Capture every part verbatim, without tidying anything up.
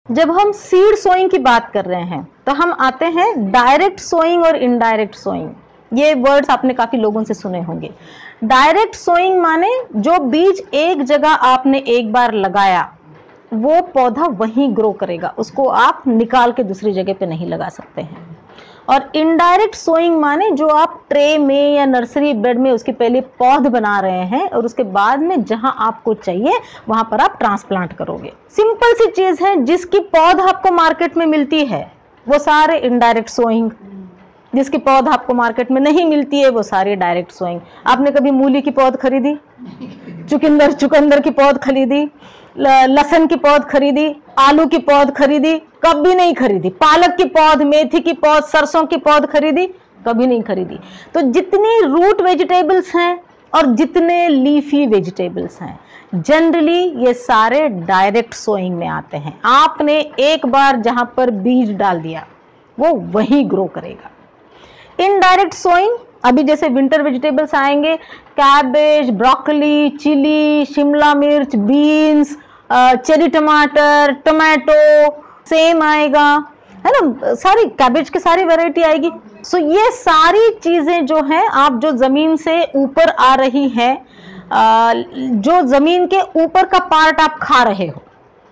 जब हम seed sowing की बात कर रहे हैं तो हम आते हैं डायरेक्ट सोइंग और इनडायरेक्ट सोइंग। ये वर्ड्स आपने काफी लोगों से सुने होंगे। डायरेक्ट सोइंग माने जो बीज एक जगह आपने एक बार लगाया वो पौधा वहीं ग्रो करेगा, उसको आप निकाल के दूसरी जगह पे नहीं लगा सकते हैं। और इनडायरेक्ट सोइंग माने जो आप ट्रे में या नर्सरी बेड में उसके पहले पौध बना रहे हैं और उसके बाद में जहां आपको चाहिए वहां पर आप ट्रांसप्लांट करोगे। सिंपल सी चीज है, जिसकी पौध आपको मार्केट में मिलती है वो सारे इनडायरेक्ट सोइंग, जिसकी पौध आपको मार्केट में नहीं मिलती है वो सारी डायरेक्ट सोइंग। आपने कभी मूली की पौध खरीदी, चुकंदर चुकंदर की पौध खरीदी, लहसुन की पौध खरीदी, आलू की पौध खरीदी? कभी नहीं खरीदी। पालक की पौध, मेथी की पौध, सरसों की पौध खरीदी? कभी नहीं खरीदी। तो जितनी रूट वेजिटेबल्स हैं और जितने लीफी वेजिटेबल्स हैं जनरली ये सारे डायरेक्ट सोइंग में आते हैं। आपने एक बार जहां पर बीज डाल दिया वो वहीं ग्रो करेगा। इनडायरेक्ट सोइंग, अभी जैसे विंटर वेजिटेबल्स आएंगे, कैबेज, ब्रोकली, चिली, शिमला मिर्च, बीन्स, चेरी टमाटर, टोमेटो, सेम आएगा, है ना, सारी कैबेज की सारी वैरायटी आएगी। सो ये सारी चीजें जो हैं आप जो जमीन से ऊपर आ रही है, जो जमीन के ऊपर का पार्ट आप खा रहे हो,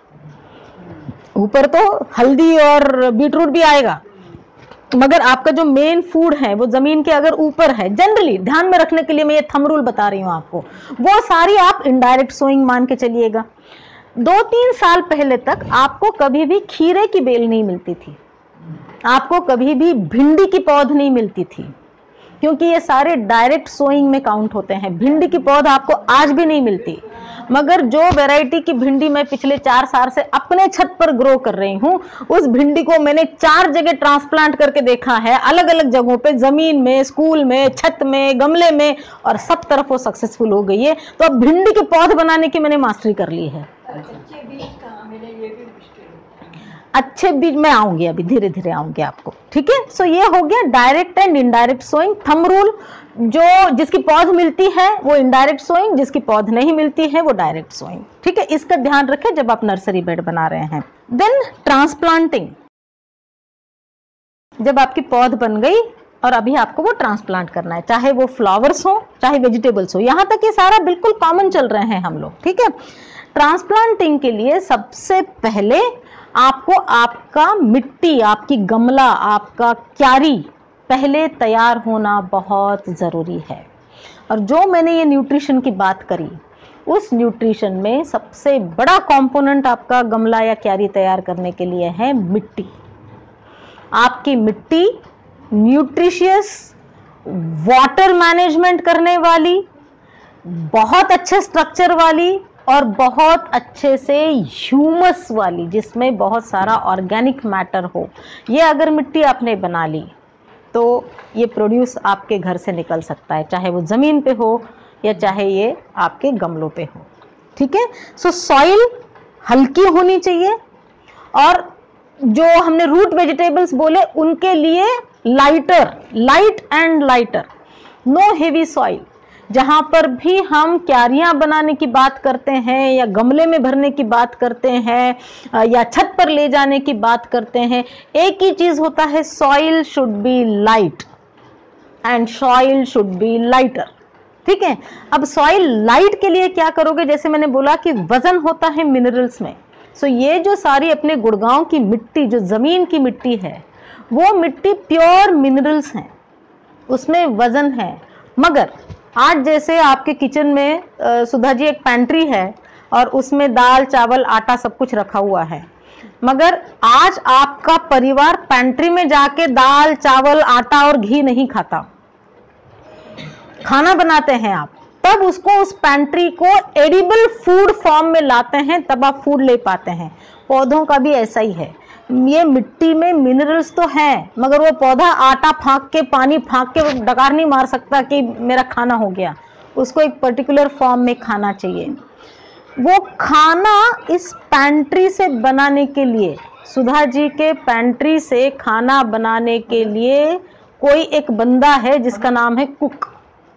ऊपर तो हल्दी और बीटरूट भी आएगा, मगर आपका जो मेन फूड है वो जमीन के अगर ऊपर है, जनरली ध्यान में रखने के लिए मैं ये थंब रूल बता रही हूं आपको, वो सारी आप इनडायरेक्ट सोइंग मान के चलिएगा। दो तीन साल पहले तक आपको कभी भी खीरे की बेल नहीं मिलती थी, आपको कभी भी भिंडी की पौध नहीं मिलती थी, क्योंकि ये सारे डायरेक्ट सोइंग में काउंट होते हैं। भिंडी की पौध आपको आज भी नहीं मिलती, मगर जो वैरायटी की भिंडी मैं पिछले चार साल से अपने छत पर ग्रो कर रही हूँ, उस भिंडी को मैंने चार जगह ट्रांसप्लांट करके देखा है, अलग अलग जगहों पे, जमीन में, स्कूल में, छत में, गमले में, और सब तरफ वो सक्सेसफुल हो गई है। तो अब भिंडी के पौध बनाने की मैंने मास्टरी कर ली है। अच्छे बीज कहाँ मिले ये भी मुश्किल है। अच्छे बीज मैं आऊंगी, अभी धीरे धीरे आऊंगी आपको, ठीक है। सो ये हो गया direct and indirect sowing. Thumb rule, जो जिसकी पौध मिलती है वो इनडायरेक्ट सोइंग, जिसकी पौध नहीं मिलती है वो डायरेक्ट सोइंग, ठीक है। इसका ध्यान रखें जब आप नर्सरी बेड बना रहे हैं। देन ट्रांसप्लांटिंग, जब आपकी पौध बन गई और अभी आपको वो ट्रांसप्लांट करना है, चाहे वो फ्लावर्स हो चाहे वेजिटेबल्स हो, यहां तक ये सारा बिल्कुल कॉमन चल रहे हैं हम लोग, ठीक है। ट्रांसप्लांटिंग के लिए सबसे पहले आपको आपका मिट्टी, आपकी गमला, आपका क्यारी पहले तैयार होना बहुत ज़रूरी है। और जो मैंने ये न्यूट्रिशन की बात करी, उस न्यूट्रिशन में सबसे बड़ा कंपोनेंट आपका गमला या क्यारी तैयार करने के लिए है मिट्टी। आपकी मिट्टी न्यूट्रिशियस, वाटर मैनेजमेंट करने वाली, बहुत अच्छे स्ट्रक्चर वाली और बहुत अच्छे से ह्यूमस वाली, जिसमें बहुत सारा ऑर्गेनिक मैटर हो, ये अगर मिट्टी आपने बना ली तो ये प्रोड्यूस आपके घर से निकल सकता है, चाहे वो ज़मीन पे हो या चाहे ये आपके गमलों पे हो, ठीक है। सो सॉइल हल्की होनी चाहिए, और जो हमने रूट वेजिटेबल्स बोले उनके लिए lighter, light and lighter, no heavy soil. जहां पर भी हम क्यारियां बनाने की बात करते हैं या गमले में भरने की बात करते हैं या छत पर ले जाने की बात करते हैं, एक ही चीज होता है, soil should be light and soil should be lighter, ठीक है। अब सॉइल लाइट के लिए क्या करोगे, जैसे मैंने बोला कि वजन होता है मिनरल्स में। सो ये जो सारी अपने गुड़गांव की मिट्टी, जो जमीन की मिट्टी है, वो मिट्टी प्योर मिनरल्स हैं, उसमें वजन है। मगर आज जैसे आपके किचन में आ, सुधा जी एक पैंट्री है और उसमें दाल, चावल, आटा सब कुछ रखा हुआ है, मगर आज आपका परिवार पैंट्री में जाके दाल, चावल, आटा और घी नहीं खाता, खाना बनाते हैं आप, तब उसको, उस पैंट्री को एडिबल फूड फॉर्म में लाते हैं, तब आप फूड ले पाते हैं। पौधों का भी ऐसा ही है, ये मिट्टी में मिनरल्स तो हैं, मगर वो पौधा आटा फाँक के, पानी फाँक के डकार नहीं मार सकता कि मेरा खाना हो गया, उसको एक पर्टिकुलर फॉर्म में खाना चाहिए। वो खाना इस पैंट्री से बनाने के लिए, सुधा जी के पैंट्री से खाना बनाने के लिए कोई एक बंदा है जिसका नाम है कुक,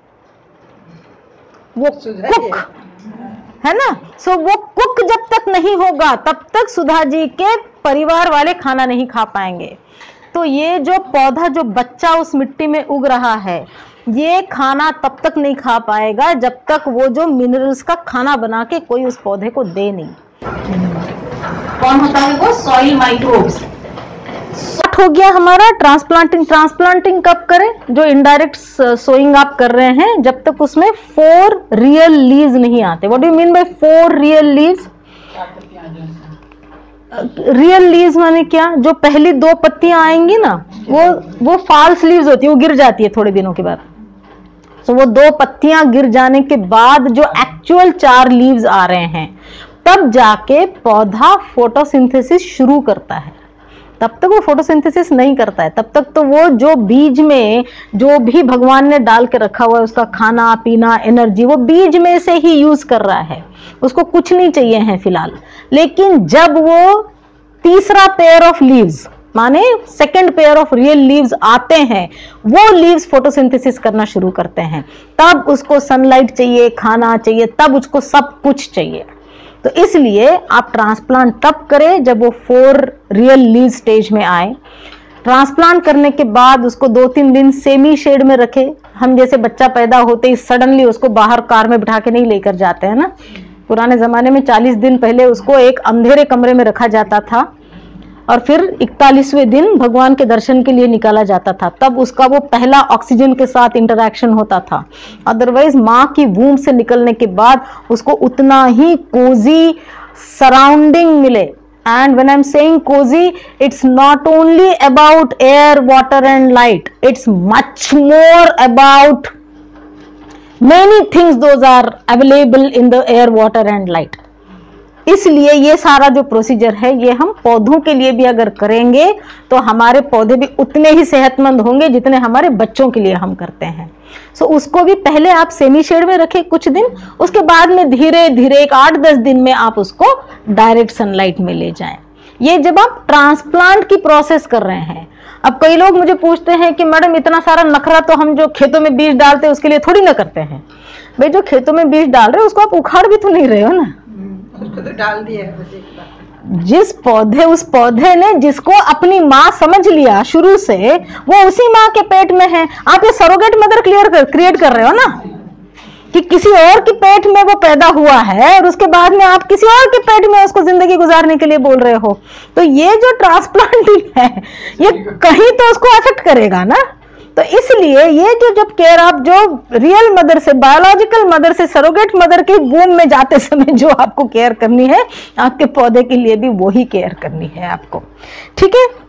वो कुक है ना। सो वो कुक जब तक नहीं होगा तब तक सुधा जी के परिवार वाले खाना नहीं खा पाएंगे। तो ये जो पौधा, जो बच्चा उस मिट्टी में उग रहा है, ये खाना तब तक नहीं खा पाएगा जब तक वो जो मिनरल्स का खाना बना के कोई उस पौधे को दे नहीं। कौन होता है वो? Soil microbes. हो गया हमारा ट्रांसप्लांटिंग। ट्रांसप्लांटिंग कब करें? जो इनडायरेक्ट सोइंग आप कर रहे हैं, जब तक उसमें फोर रियल लीव्स नहीं आते। What do you mean by four real leaves? Real leaves माने क्या? जो पहली दो पत्तियां आएंगी ना, वो वो फॉल्स लीव्स होती है, वो गिर जाती है थोड़े दिनों के बाद। तो वो दो पत्तियां गिर जाने के बाद जो एक्चुअल चार लीव्स आ रहे हैं, तब जाके पौधा फोटोसिंथेसिस शुरू करता है। तब तक वो फोटोसिंथेसिस नहीं करता है। तब तक तो वो जो बीज में जो भी भगवान ने डाल के रखा हुआ है, उसका खाना पीना, एनर्जी, वो बीज में से ही यूज कर रहा है, उसको कुछ नहीं चाहिए है फिलहाल। लेकिन जब वो तीसरा पेयर ऑफ लीव्स, माने second pair of real leaves आते हैं, वो लीव्स फोटोसिंथेसिस करना शुरू करते हैं, तब उसको सनलाइट चाहिए, खाना चाहिए, तब उसको सब कुछ चाहिए। तो इसलिए आप ट्रांसप्लांट तब करें जब वो फोर रियल लीव स्टेज में आए। ट्रांसप्लांट करने के बाद उसको दो तीन दिन सेमी शेड में रखे। हम जैसे बच्चा पैदा होते ही सडनली उसको बाहर कार में बिठा के नहीं लेकर जाते हैं ना। पुराने जमाने में चालीस दिन पहले उसको एक अंधेरे कमरे में रखा जाता था और फिर इकतालीसवें दिन भगवान के दर्शन के लिए निकाला जाता था। तब उसका वो पहला ऑक्सीजन के साथ इंटरैक्शन होता था। अदरवाइज माँ की वूम्ब से निकलने के बाद उसको उतना ही कोजी सराउंडिंग मिले। And when I am saying cosy, it's not only about air, water and light, it's much more about many things those are available in the air, water and light. इसलिए ये सारा जो procedure है, ये हम पौधों के लिए भी अगर करेंगे तो हमारे पौधे भी उतने ही सेहतमंद होंगे जितने हमारे बच्चों के लिए हम करते हैं। सो so, उसको भी पहले आप सेमी शेड में रखें कुछ दिन, उसके बाद में धीरे धीरे एक आठ दस दिन में आप उसको डायरेक्ट सनलाइट में ले जाएं। ये जब आप ट्रांसप्लांट की प्रोसेस कर रहे हैं। अब कई लोग मुझे पूछते हैं कि मैडम इतना सारा नखरा तो हम जो खेतों में बीज डालते हैं उसके लिए थोड़ी ना करते हैं। भाई जो खेतों में बीज डाल रहे हो उसको आप उखाड़ भी तो नहीं रहे हो ना, उसको तो डाल दिया है। जिस पौधे, उस पौधे ने जिसको अपनी माँ समझ लिया शुरू से, वो उसी माँ के पेट में है। आप ये सरोगेट मदर क्लियर कर क्रिएट कर रहे हो ना, कि किसी और के पेट में वो पैदा हुआ है और उसके बाद में आप किसी और के पेट में उसको जिंदगी गुजारने के लिए बोल रहे हो। तो ये जो ट्रांसप्लांटिंग है, ये कहीं तो उसको अफेक्ट करेगा ना। तो इसलिए ये जो जब केयर आप जो रियल मदर से, बायोलॉजिकल मदर से सरोगेट मदर के वूम में जाते समय जो आपको केयर करनी है, आपके पौधे के लिए भी वही केयर करनी है आपको। ठीक है।